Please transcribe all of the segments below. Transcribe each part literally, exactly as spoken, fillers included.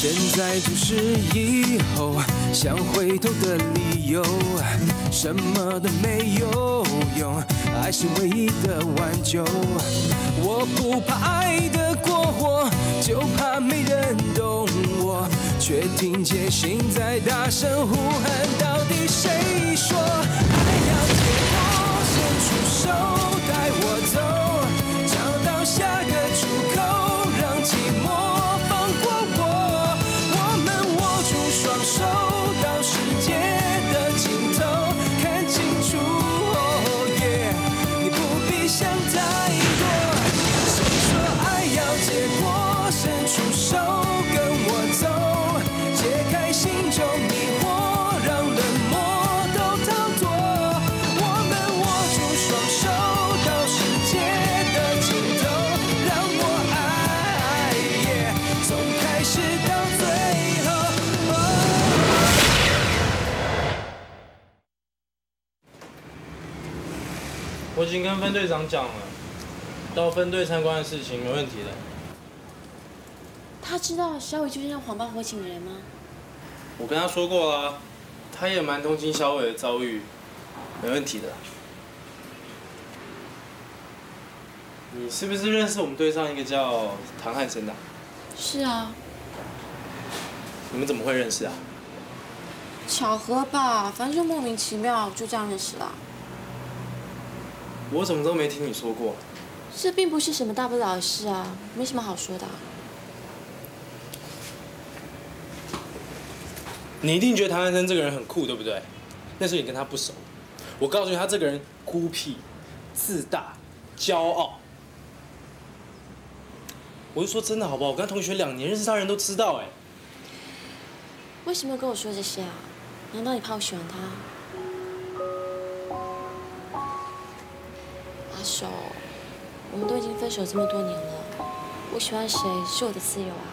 现在就是以后，想回头的理由，什么都没有用，爱是唯一的挽救。我不怕爱的过火，就怕没人懂我，却听见心在大声呼喊，到底谁说爱要结果？伸出手带我走，找到下个出口，让寂寞。 双手到世界的尽头，看清楚，哦耶！你不必想太多。谁说爱要结果？伸出手跟我走，解开心中迷惑，让冷漠都逃脱。我们握住双手到世界的尽头，让我爱，耶！从开始到最后。 我已经跟分队长讲了，到分队参观的事情没问题的。 他知道小伟就是让谎报火警的人吗？ 我跟他说过了，他也蛮同情小伟的遭遇，没问题的。你是不是认识我们队上一个叫唐汉生的？ 是啊。 你们怎么会认识啊？ 巧合吧，反正就莫名其妙就这样认识了。 我怎么都没听你说过。 这并不是什么大不了的事啊，没什么好说的、啊。 你一定觉得唐汉生这个人很酷，对不对？那是你跟他不熟。我告诉你，他这个人孤僻、自大、骄傲。我是说真的，好不好？我跟他同学两年，认识他人都知道，哎。 为什么要跟我说这些啊？难道你怕我喜欢他？ 阿手，我们都已经分手这么多年了，我喜欢谁是我的自由啊。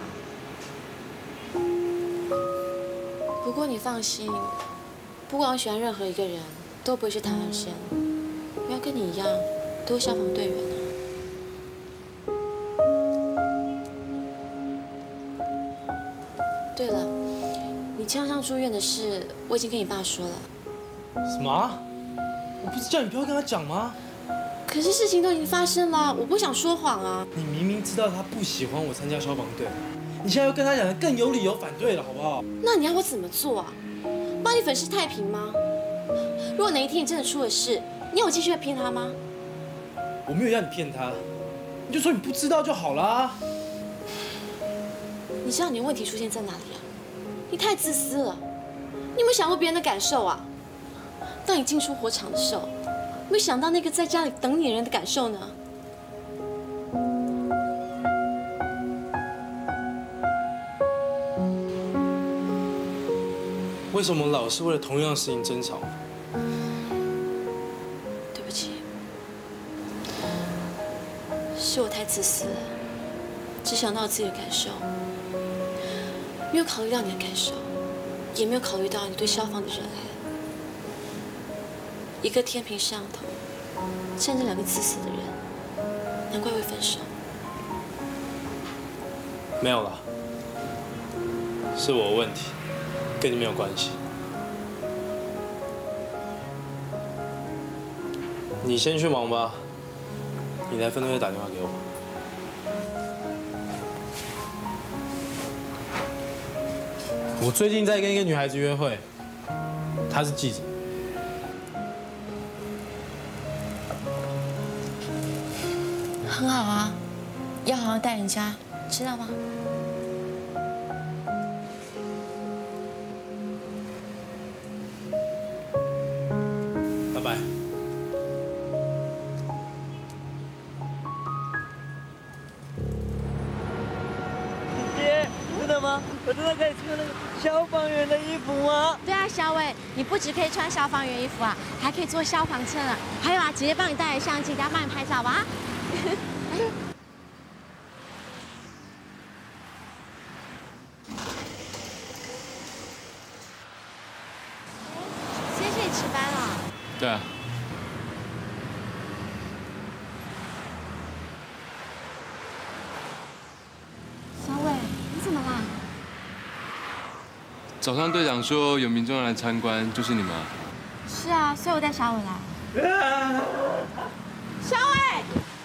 不过你放心，不管我喜欢任何一个人，都不会是唐汉生，因为跟你一样，都是消防队员啊。对了，你枪上住院的事，我已经跟你爸说了。 什么？我不是叫你不要跟他讲吗？ 可是事情都已经发生了，我不想说谎啊！ 你明明知道他不喜欢我参加消防队，你现在又跟他讲的更有理由反对了，好不好？ 那你要我怎么做啊？帮你粉饰太平吗？如果哪一天你真的出了事，你要我继续骗他吗？ 我没有要你骗他，你就说你不知道就好啦。 你知道你的问题出现在哪里啊？你太自私了！你有没有想过别人的感受啊？当你进出火场的时候。 没想到那个在家里等你的人的感受呢？ 为什么老是为了同样的事情争吵？ 对不起，是我太自私了，只想到自己的感受，没有考虑到你的感受，也没有考虑到你对消防的热爱。 一个天平上头站着两个自私的人，难怪会分手。 没有了，是我的问题，跟你没有关系。你先去忙吧，你来分队打电话给我。我最近在跟一个女孩子约会，她是记者。 很好啊，要好好待人家，知道吗？ 拜拜。 姐，真的吗？我真的可以穿那个消防员的衣服吗？ 对啊，小伟，你不只可以穿消防员衣服啊，还可以坐消防车呢。还有啊，姐姐帮你带来相机，等下帮你拍照吧。今天是你值班了？ 对啊。 小伟，你怎么啦？ 早上队长说有民众来参观，就是你们啊？ 是啊，所以我带小伟来。小伟。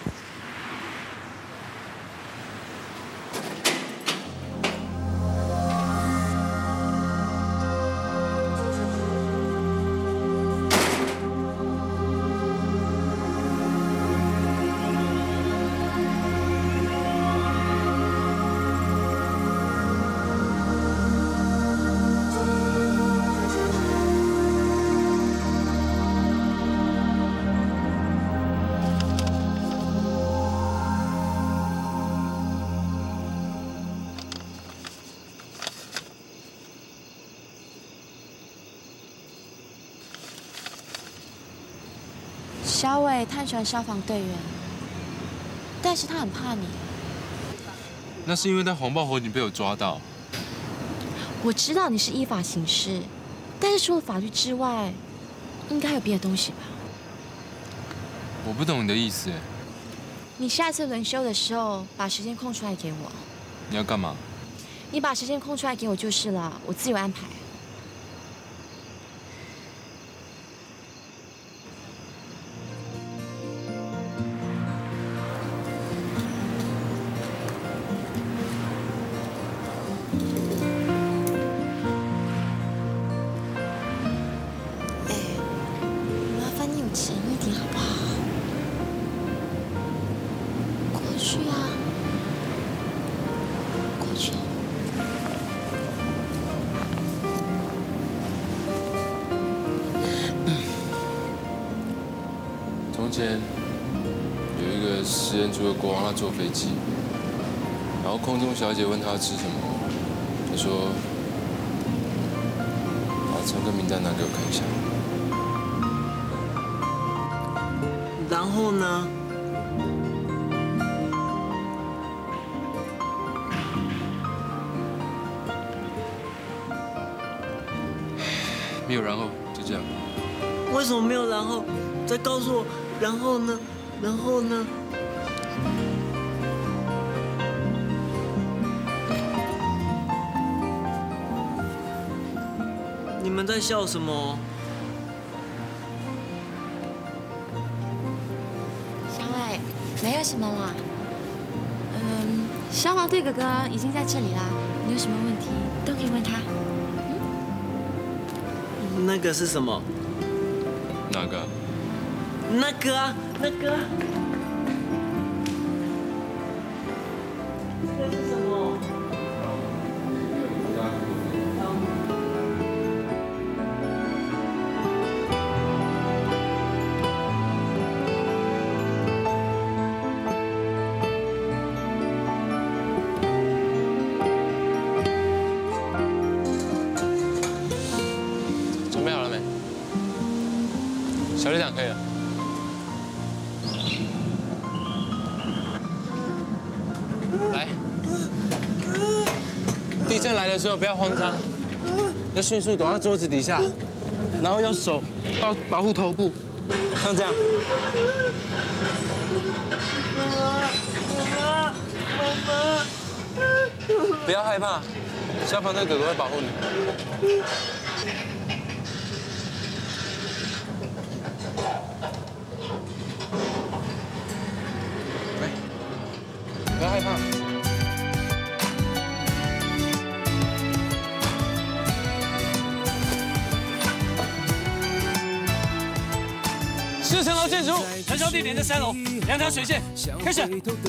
小伟他很喜欢消防队员，但是他很怕你。 那是因为他黄爆火警被我抓到。 我知道你是依法行事，但是除了法律之外，应该有别的东西吧？ 我不懂你的意思。 你下次轮休的时候，把时间空出来给我。 你要干嘛？ 你把时间空出来给我就是了，我自有安排。 从前有一个食人族的国王，他坐飞机，然后空中小姐问他要吃什么，他说：“把乘客名单拿给我看一下。” 然后呢？ 没有然后，就这样。 为什么没有然后？再告诉我，然后呢？然后呢？你们在笑什么？ 小伟，没有什么啦。嗯，消防队哥哥已经在这里啦，你有什么问题都可以问他。 嗯、那个是什么？ 哪个？ 那个啊，那个、啊，这是什么？ 准备好了没？小队长可以了。 来，地震来的时候不要慌张，要迅速躲到桌子底下，然后用手保保护头部，像这样。 妈妈，妈妈， 不要害怕，消防队哥哥会保护你。来，不要害怕。 四层楼建筑，燃烧地点在三楼，两条水线，开始。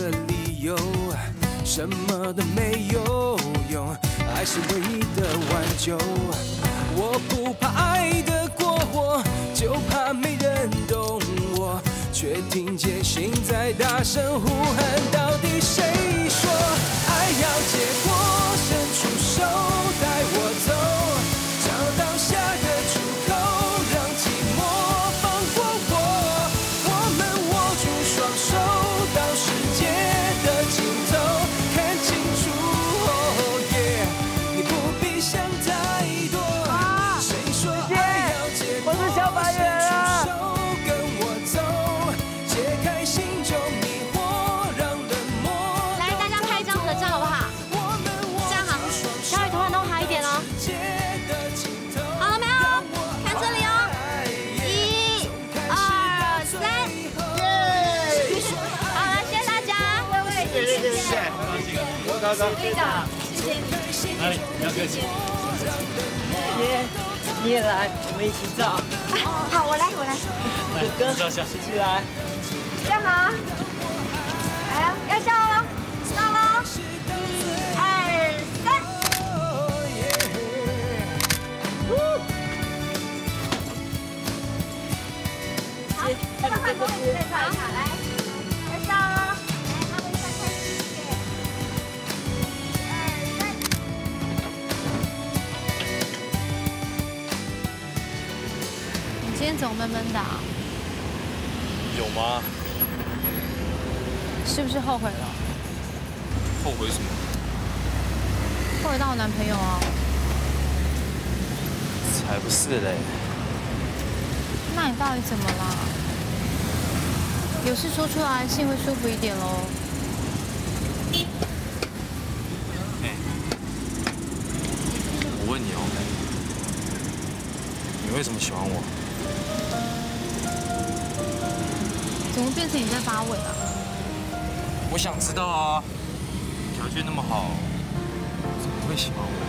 什么都没有用，爱是唯一的挽救。我不怕爱的过火，就怕没人懂我，却听见心在大声呼喊。到底谁说爱要结果？伸出手带我走，找到下个出口，让寂寞放过我。我们握住双手，到世界的尽头。 看清楚，哦耶！你不必想太多。谁说爱要结果？伸出手跟我走，解开心中迷惑，让冷漠。 来，大家拍一张合照好不好？ 我们大哥。 队长，谢谢你。 哪里？不要客气。 爷，你也来，我们一起照。 好，我来，我来。 哥哥， 照相。 一起来。 站好。来，要笑了，上喽！一、二、三。好，这个换头也再照一下，来，要笑了。来，他们再开始一点。一、二、三。你今天怎么闷闷的啊？ 有吗？ 是不是后悔了？ 后悔什么？ 后悔当我男朋友啊？ 才不是嘞！ 那你到底怎么了？有事说出来，心会舒服一点喽。 我问你哦，你为什么喜欢我？ 怎么变成你在发问啊？ 我想知道啊，条件那么好，怎么会喜欢我？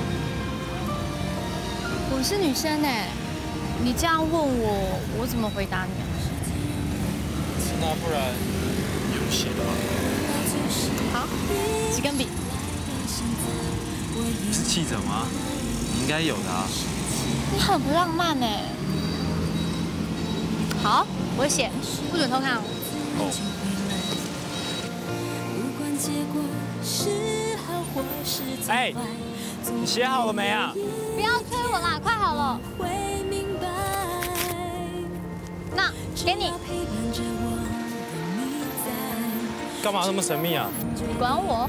我是女生哎，你这样问我，我怎么回答你啊？ 那不然有写的吗？ 好，几根笔？ 你是记者吗？你应该有的啊。 你很不浪漫哎。好，我写，不准偷看哦。 哦。 哎，你写好了没啊？ 不要催我啦，快好了。那给你。 干嘛那么神秘啊？ 管我。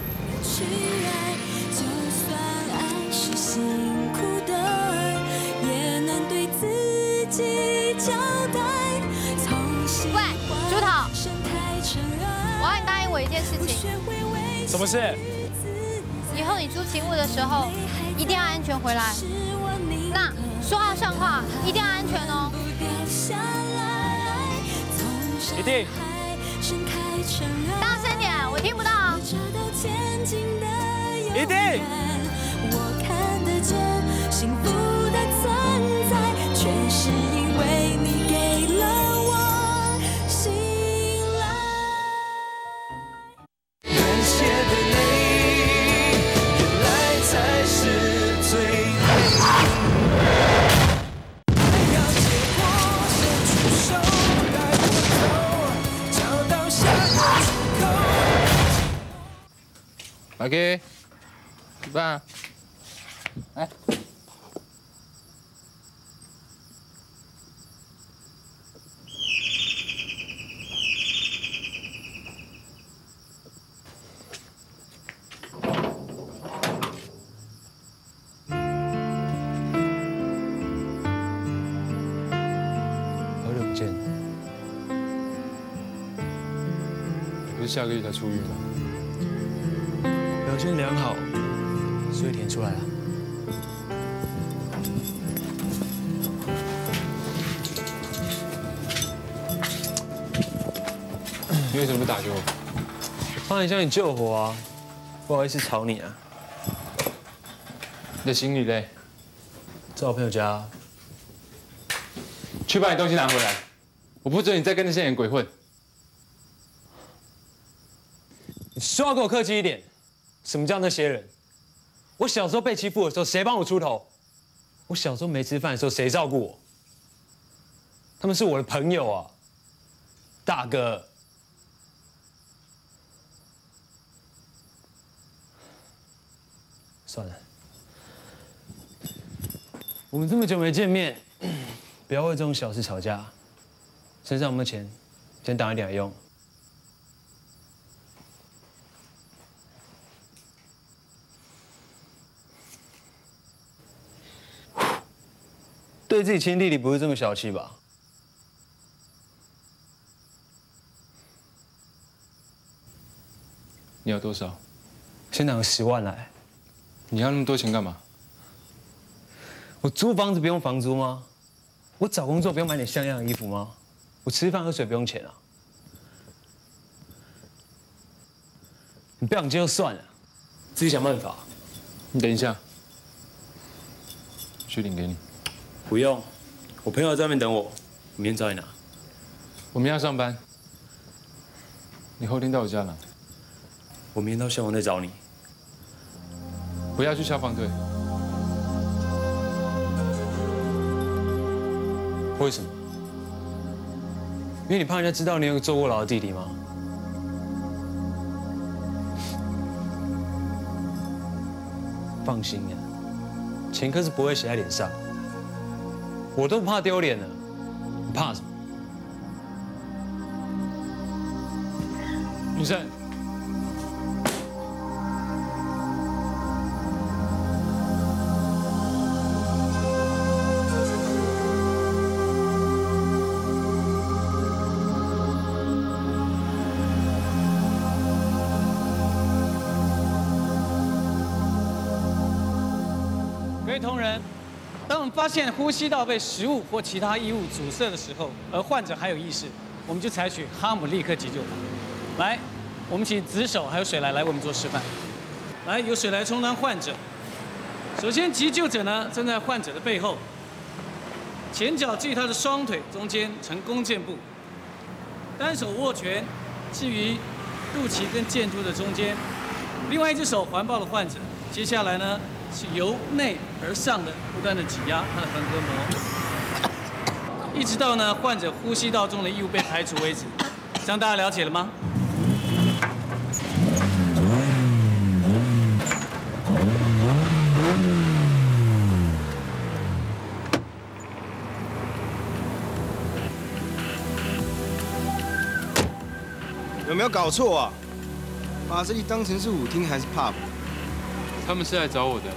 喂，猪头，我要你答应我一件事情。 什么事？ 以后你出勤务的时候，一定要安全回来。那说话算话，一定要安全哦。 一定。 大声点，我听不到啊。 一定。 我看得见幸福的存在，却是因为你给了我信赖。难写的泪，原来才是最美。要结果，伸出手，带我走，找到下个出口。 阿 K， 一半。来。 好久不见。 不是下个月才出狱吗？ 表现良好，所以填出来了。 你为什么不打给我？ 帮你向你救火啊，不好意思吵你啊。 你的行李嘞？ 在我朋友家。 去把你东西拿回来，我不准你再跟那些人鬼混。 你说话跟我客气一点。什么叫那些人？我小时候被欺负的时候，谁帮我出头？我小时候没吃饭的时候，谁照顾我？他们是我的朋友啊，大哥。算了，我们这么久没见面，不要为这种小事吵架。身上有没有钱，先挡一点来用。对自己亲弟弟不是这么小气吧？ 你要多少？ 先拿个十万来。 你要那么多钱干嘛？ 我租房子不用房租吗？我找工作不用买点像样的衣服吗？我吃饭喝水不用钱啊？你不想接就算了， 自己想办法。 你等一下，确定给你。 不用，我朋友在外面等我，我明天找你拿。 我明天要上班，你后天到我家拿。 我明天到消防队找你。 不要去消防队。 为什么？因为你怕人家知道你有个坐过牢的弟弟吗？放心啊，前科是不会写在脸上。我都不怕丢脸了，你怕什么？ 女生。 各位同仁，当我们发现呼吸道被食物或其他异物阻塞的时候，而患者还有意识，我们就采取哈姆立克急救法。来，我们请子手还有水来来为我们做示范。来，由水来充当患者。首先，急救者呢站在患者的背后，前脚置于他的双腿中间呈弓箭步，单手握拳置于肚脐跟剑突的中间，另外一只手环抱了患者。接下来呢？ 是由内而上的不断的挤压它的横膈膜，一直到呢患者呼吸道中的异物被排除为止。这样大家了解了吗？ 有没有搞错啊？把这里当成是舞厅还是 pub？ 他们是来找我的。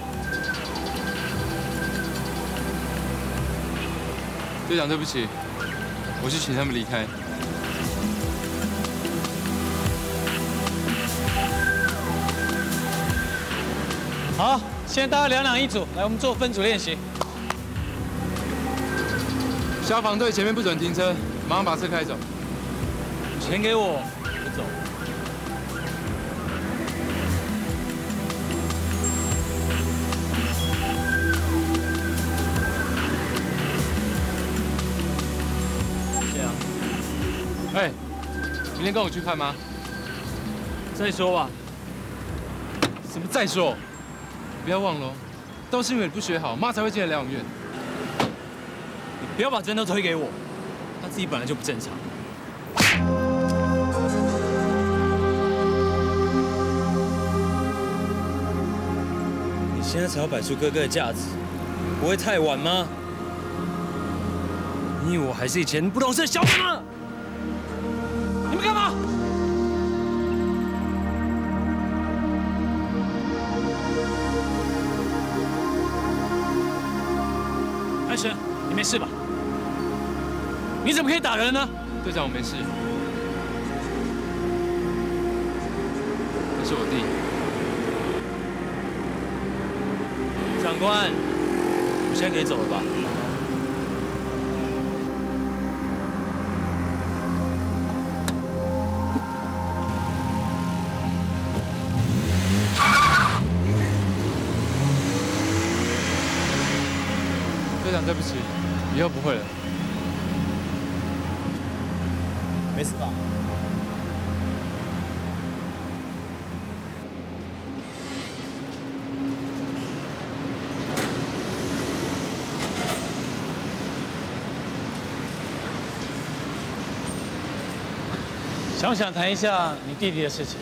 队长，对不起，我去请他们离开。 好，现在大家两两一组，来，我们做分组练习。 消防队前面不准停车，马上把车开走。 钱给我，我走。 哎，明天跟我去看吗？ 再说吧。 什么再说？不要忘了哦，都是因为你不学好，妈才会进来疗养院。 你不要把针都推给我，他自己本来就不正常。你现在才要摆出哥哥的架子，不会太晚吗？你以为我还是以前不懂事的小子吗？ 你们干嘛？安生，你没事吧？你怎么可以打人呢？ 队长，我没事。那是我弟。 长官，我现在可以走了吧？ 队长，对不起，以后不会了。 没事吧？ 想不想谈一下你弟弟的事情？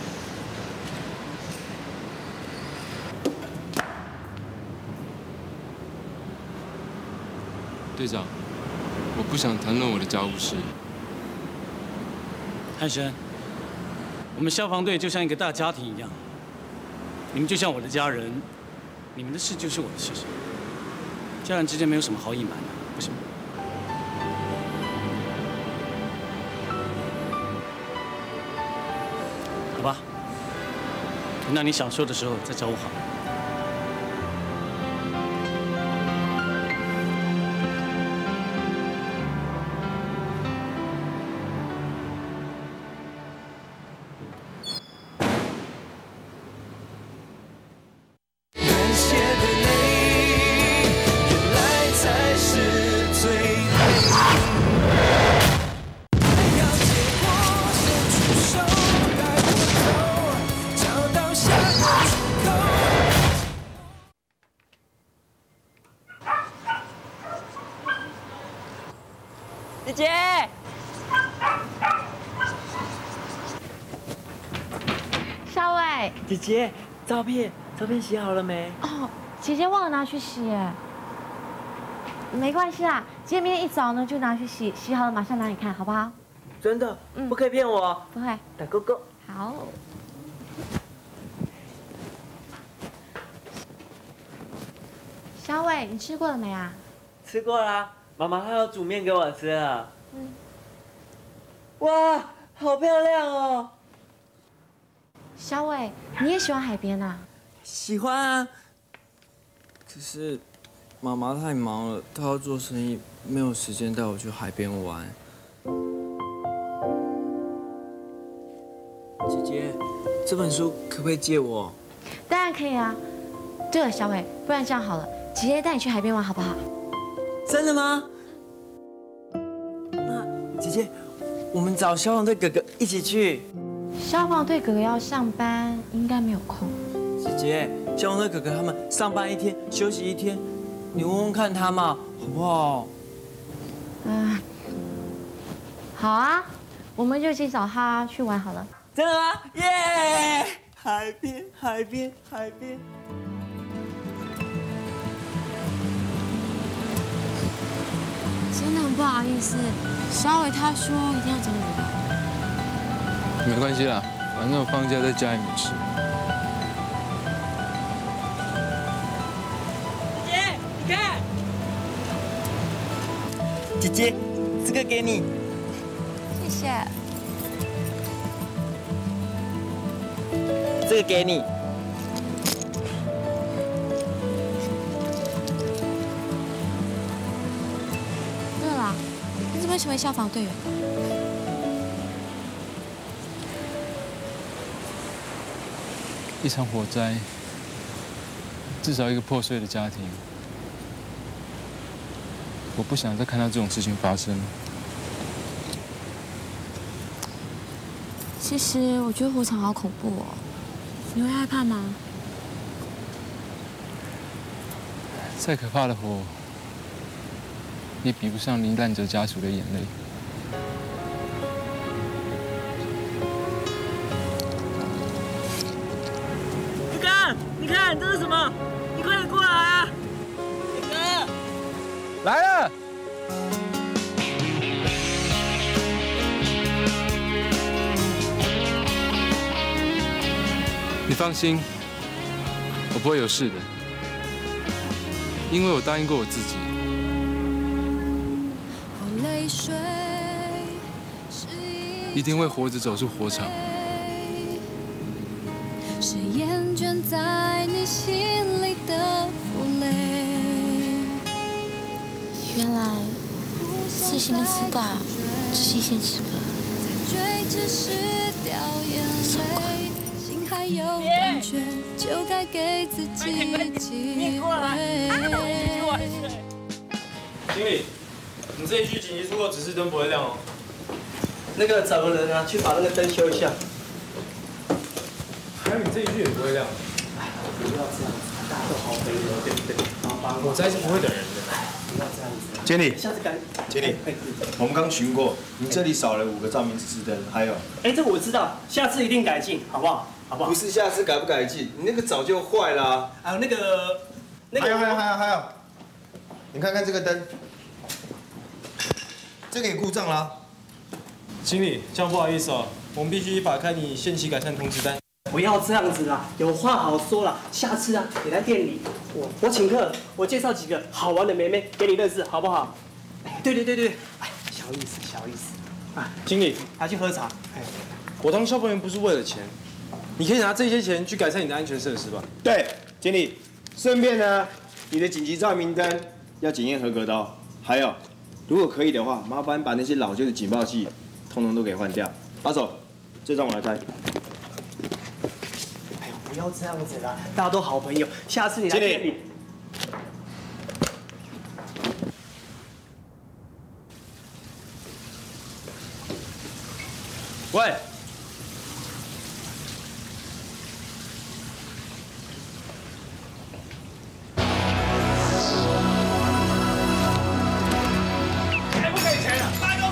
队长，我不想谈论我的家务事。 汉生，我们消防队就像一个大家庭一样，你们就像我的家人，你们的事就是我的事，家人之间没有什么好隐瞒的，不是吗？好吧，那你想说的时候再找我好了。 姐姐。 小伟， 姐姐，照片照片洗好了没？ 哦，姐姐忘了拿去洗耶。没关系啦，姐姐明天一早呢就拿去洗，洗好了马上拿你看，好不好？ 真的， 嗯不可以骗我。 不会。 打勾勾。 好。小伟，你吃过了没啊？ 吃过啦，妈妈她要煮面给我吃了。 嗯。 哇，好漂亮哦！ 小伟，你也喜欢海边啊？ 喜欢啊。可是妈妈太忙了，她要做生意，没有时间带我去海边玩。姐姐，这本书可不可以借我？ 当然可以啊。对了，小伟，不然这样好了，姐姐带你去海边玩好不好？ 真的吗？那姐姐，我们找消防队哥哥一起去。 消防队哥哥要上班，应该没有空。 姐姐，消防队哥哥他们上班一天，休息一天，你问问看他嘛，好不好？ 嗯，好啊，我们就一起找他去玩好了。 真的吗？耶！海边，海边，海边。 真的很不好意思，小伟他说一定要找你来。 没关系啦，反正我放假在家里没事。 姐，你看，姐姐，这个给你， 谢谢。 这个给你。 对了，你怎么会成为消防队员？ 一场火灾，至少一个破碎的家庭，我不想再看到这种事情发生。 其实我觉得火场好恐怖哦，你会害怕吗？ 再可怕的火，也比不上罹难者家属的眼泪。 哥哥，你看这是什么？你快点过来啊！哥哥， 来了。 你放心，我不会有事的，因为我答应过我自己。一定会活着走出火场。 是厌倦在你心里的负累。 原来刺青的刺大只是一线之隔。 追只是掉眼泪，心还有感觉，就该给自己机会。 经理，你这一区紧急出口指示灯不会亮哦。 那个找个人啊，去把那个灯修一下。 还有你这一区也不会亮。 哎，不要这样子，大家都好朋友，对不对？ 我猜是不会等人的。 不要这样子。 经理， 下次改。 经理，我们刚巡过，你这里少了五个照明指示灯，还有。 哎，这个我知道，下次一定改进，好不好？好不好？ 不是下次改不改进，你那个早就坏了。 还有那个，那个。 还有还有还有还有，你看看这个灯，这个也故障啦。 经理，这样不好意思哦，我们必须依法开你限期改善通知单。 不要这样子啦，有话好说啦。下次啊，你来店里，我我请客，我介绍几个好玩的妹妹给你认识，好不好？哎，对对对对，哎，小意思小意思。啊， 经理， 还去喝茶。哎， 我当消防员不是为了钱，你可以拿这些钱去改善你的安全设施吧？ 对，经理，顺便呢，你的紧急照明灯要检验合格的哦。还有，如果可以的话，麻烦把那些老旧的警报器通通都给换掉。阿手，这张我来开。 哎呦，不要这样子啦，大家都好朋友，下次你来店里。 喂。 还不给钱啊？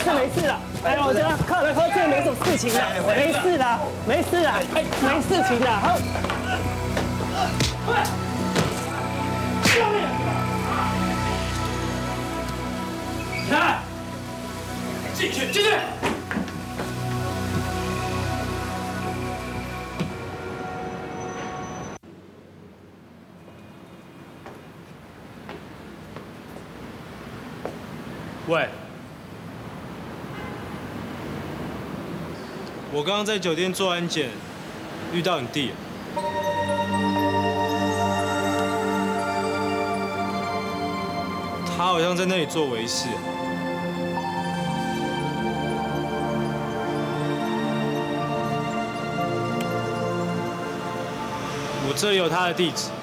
事没事了。来，我家客人喝醉没什么事情的，没事的，没事的，没事情的。好。 来，进去，进去。 喂，我刚刚在酒店做安检，遇到你弟。他好像在那里做维士。我这里有他的地址。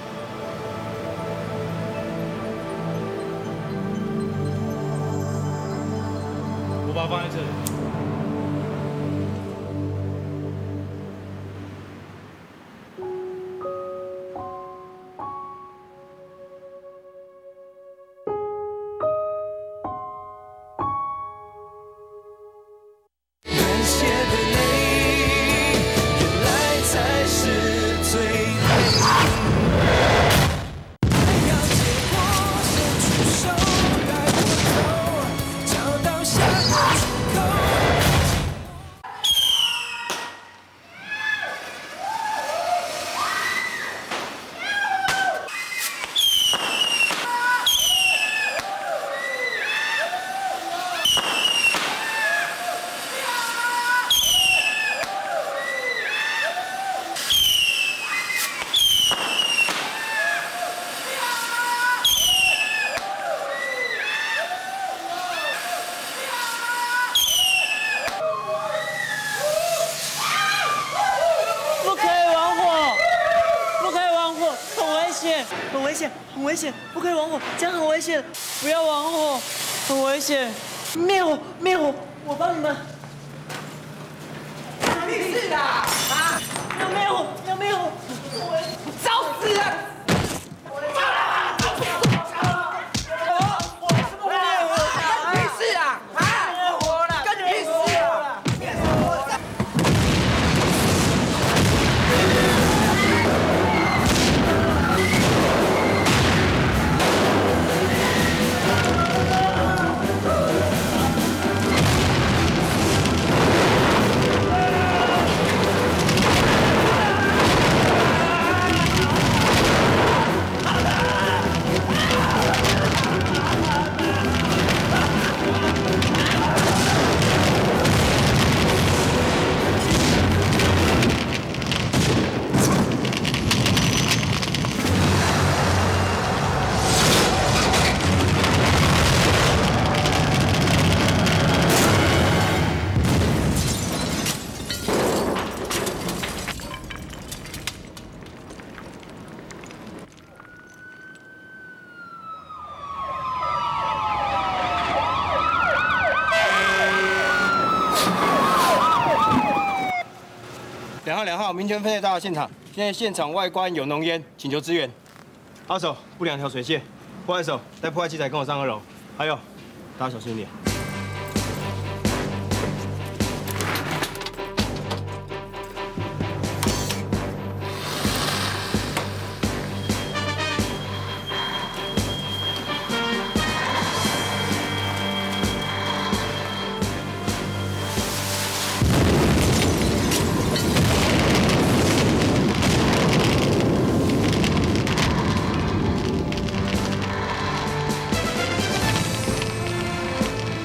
我把它放在这里。 难写的泪，原来才是最美。还要结果，伸出手，带我走，找到下个出口。 很危险，很危险，不可以玩火，这样很危险，不要玩火，很危险。灭火，灭火，我帮你们。 屁事啊！啊！ 要灭火，要灭火， 找死啊！ 两号两号，民权分队到了现场，现在现场外观有浓烟，请求支援。阿手，不良条水线，破坏手带破坏器材跟我上二楼。还有，大家小心一点。 我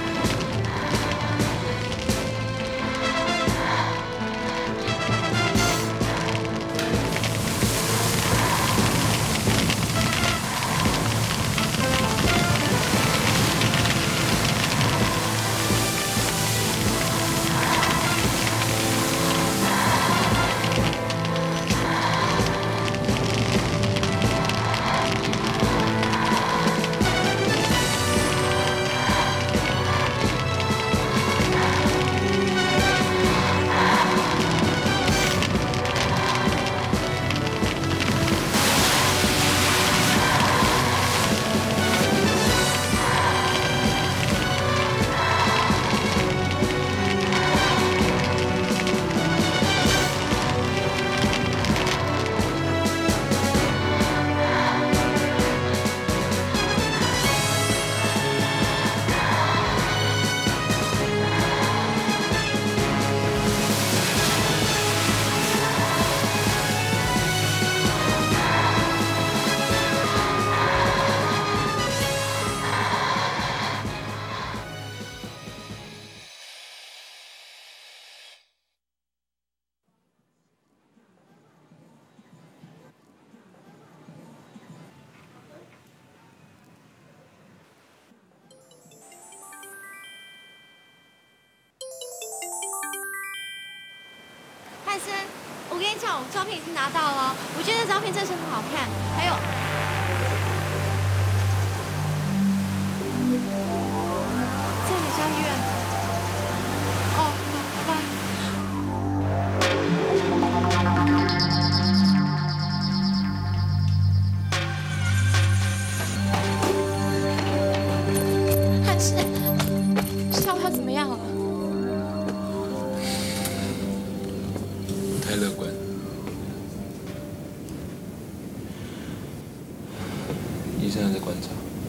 汉森，我跟你讲，我照片已经拿到了，我觉得照片真的是很好看。还有，在美校医院。哦，好，拜。汉森，校花怎么样了？ 不太乐观。医生还在观察。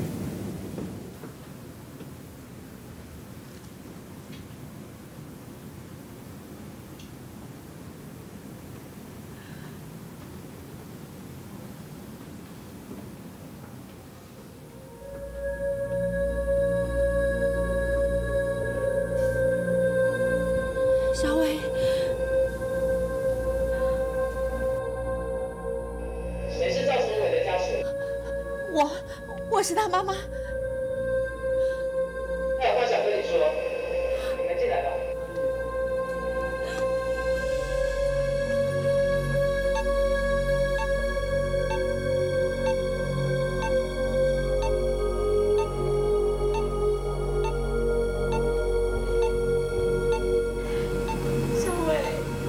小伟， 谁是赵成伟的家属？ 我我是他妈妈。 他有话想跟你说，你们进来吧。 小伟，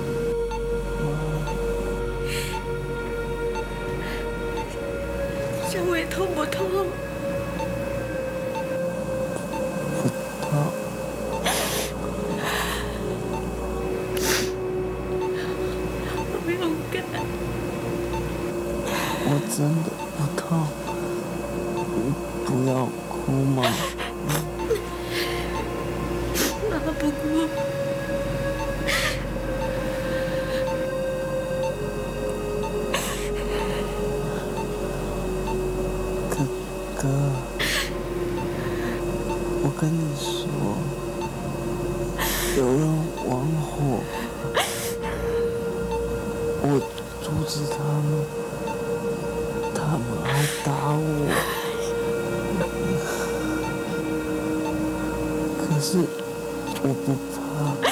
小伟痛不痛？不勇敢。 我真的不痛，你不要哭嘛。 妈妈不哭。 哥哥，我跟你说，有人玩火，我阻止他们，他们还打我。可是我不怕，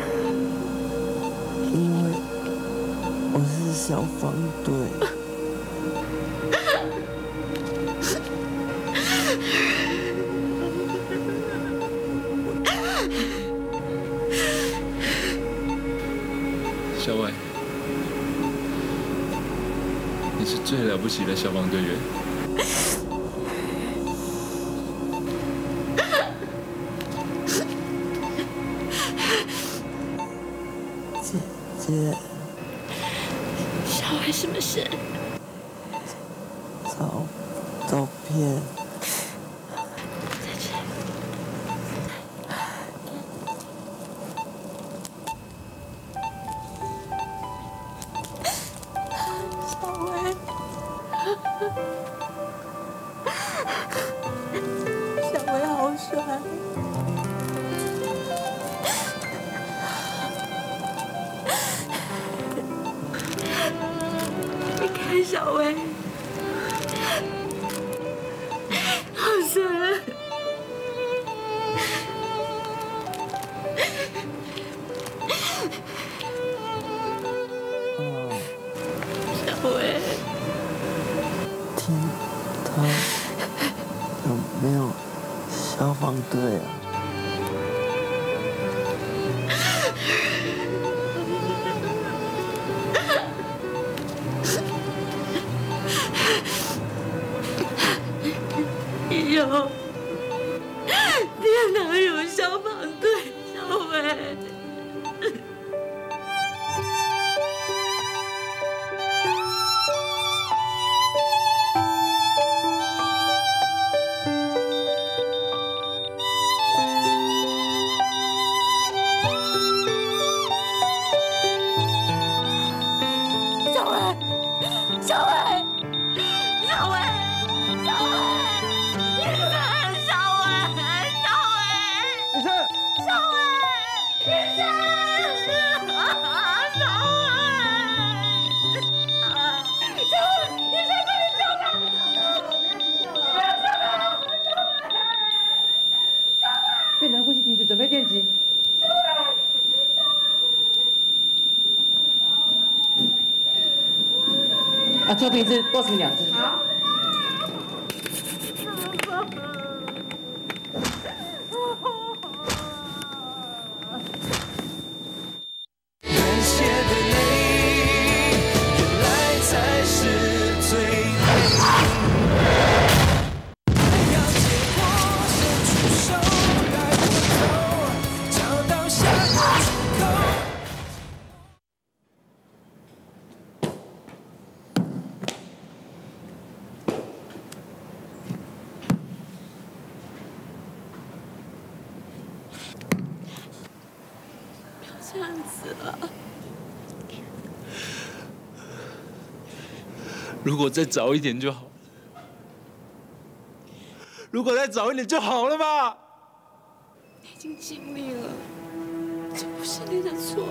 因为我是消防队。 小伟，你是最了不起的消防队员。 姐姐， 小伟什么事？ 照照片。 小伟好帅。你看小伟，好帅。小伟， 听他有没有消防队啊？ 有，天哪有消防队，小伟。小伟，小伟，小伟，小伟，你在？ 啊，调皮一只，多请两只。 好。 难写的泪，原来才是最美。要结果，伸出手，带我走，找到下个出口。 这样子了， 如果再早一点就好，如果再早一点就好了嘛。 你已经尽力了，这不是你的错。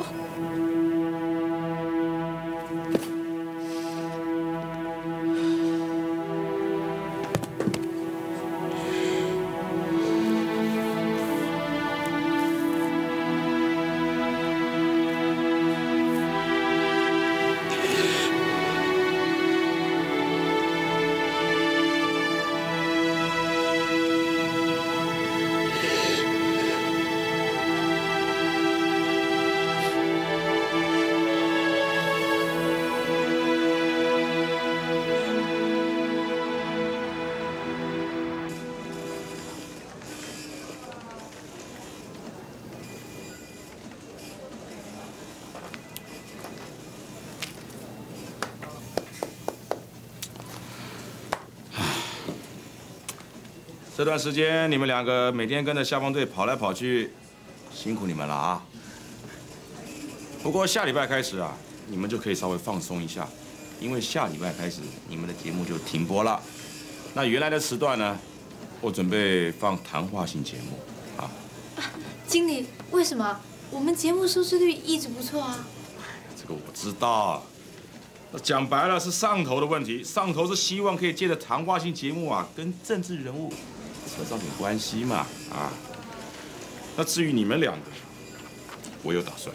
这段时间你们两个每天跟着消防队跑来跑去，辛苦你们了啊！不过下礼拜开始啊，你们就可以稍微放松一下，因为下礼拜开始你们的节目就停播了。那原来的时段呢，我准备放谈话性节目啊。 经理，为什么？我们节目收视率一直不错啊。 这个我知道，讲白了是上头的问题，上头是希望可以借着谈话性节目啊，跟政治人物扯上点关系嘛，啊。那至于你们两个，我有打算。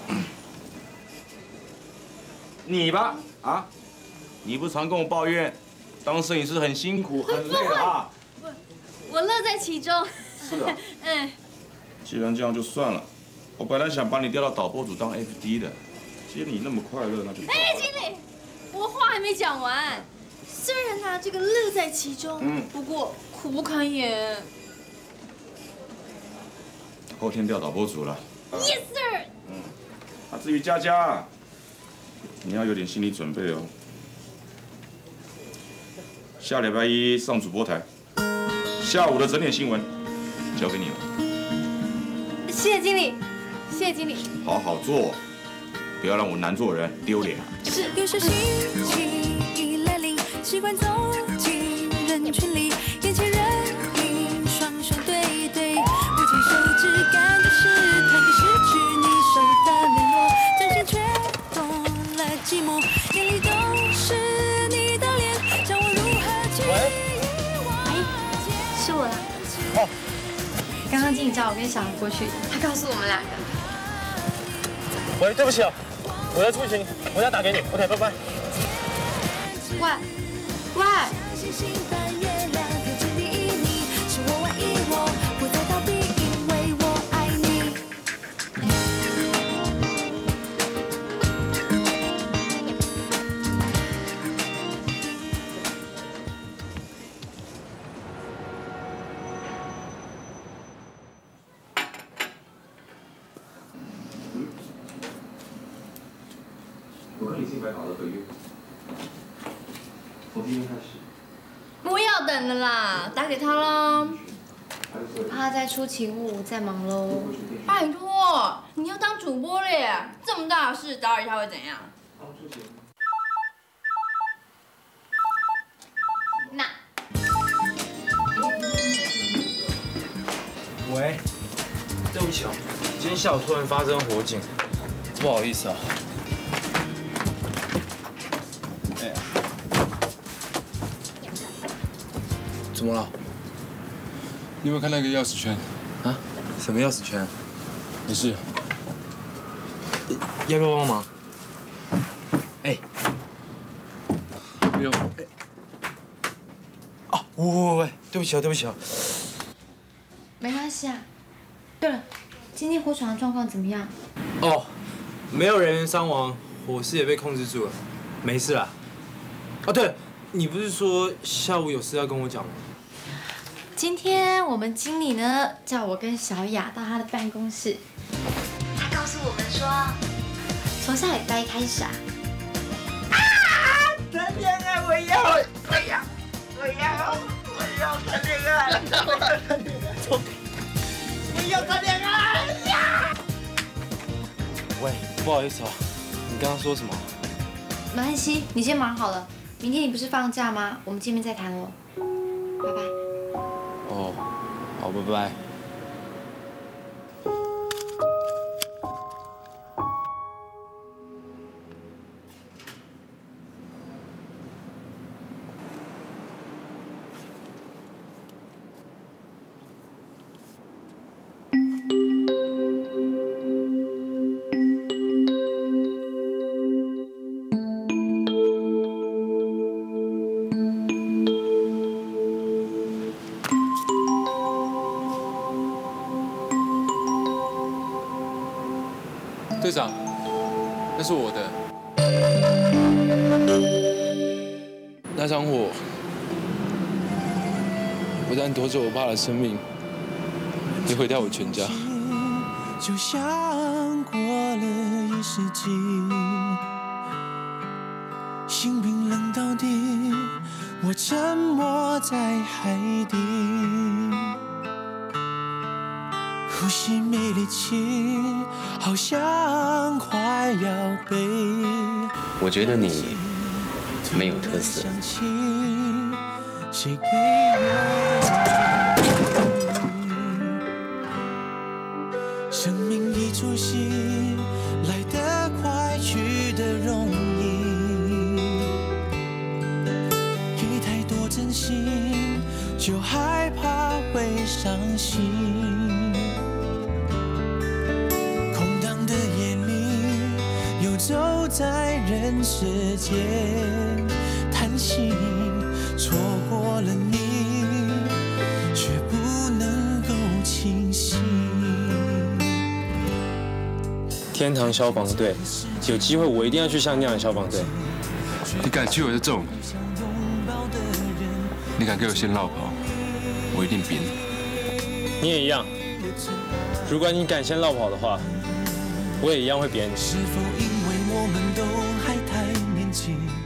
你吧，啊，你不是常跟我抱怨，当摄影师很辛苦、很累啊？ 我我乐在其中。 是啊。 嗯。 既然这样就算了，我本来想把你调到导播组当 F D 的，既然你那么快乐，那就。 哎，经理，我话还没讲完。虽然他这个乐在其中，嗯，不过苦不堪言。 后天调导播组了。 Yes sir。 嗯。那至于佳佳，你要有点心理准备哦。下礼拜一上主播台，下午的整点新闻交给你了。 谢谢经理，谢谢经理。 好好做，不要让我难做人，丢脸。 是。 有时心情已来临，习惯走进人群里，眼前人影双双对对，握紧手指感觉是他已失去你手的联络，掌心却多了寂寞，眼里都是你的脸，叫我如何去遗忘。 哎，是我啦。哦。刚刚经理叫我跟小杨过去，他告诉我们两个。 喂，对不起啊，我在出勤，我再打给你。OK， 拜拜。 喂，喂。 我跟李信白搞了个月，从今天开始。 不要等了啦，打给他喽。他在出勤务，在忙喽。拜托，你要当主播了耶，这么大的事打扰他会怎样？那。 喂，对不起哦，今天下午突然发生火警，不好意思啊。哎，怎么了？ 你有没有看那个钥匙圈？ 啊？什么钥匙圈？ 没事。 要不要帮忙？哎， 不用。 哦，喂喂喂，对不起啊，对不起啊。 没关系啊。对了，今天火场的状况怎么样？ 哦，没有人员伤亡，火势也被控制住了，没事啦。哦，对了，你不是说下午有事要跟我讲吗？ 今天我们经理呢叫我跟小雅到他的办公室，他告诉我们说，从下礼拜一开始啊， 谈恋爱，我要，我要，我要，我要谈恋爱，我要谈恋爱，我要谈恋爱呀！ 喂，不好意思啊，你刚刚说什么？ 没关系，你先忙好了。明天你不是放假吗？我们见面再谈喽。拜拜。 哦，好，拜拜。 队长，那是我的。那场火不但夺走我爸的生命，也毁掉我全家。 就像过了一世纪，心冰冷到底，我沉没在海底，呼吸没力气，好像快要被。 我觉得你没有特色。 谁给我生命一出戏，来得快，去得容易，给太多真心，就害怕会伤心。空荡的夜里，游走在人世间，叹息错过了你，却不能够清醒。 天堂消防队，有机会我一定要去像那样的消防队。 你敢去我就中，你敢给我先绕跑，我一定扁你。 你也一样，如果你敢先绕跑的话，我也一样会扁你。 是否因为我们都还太年轻？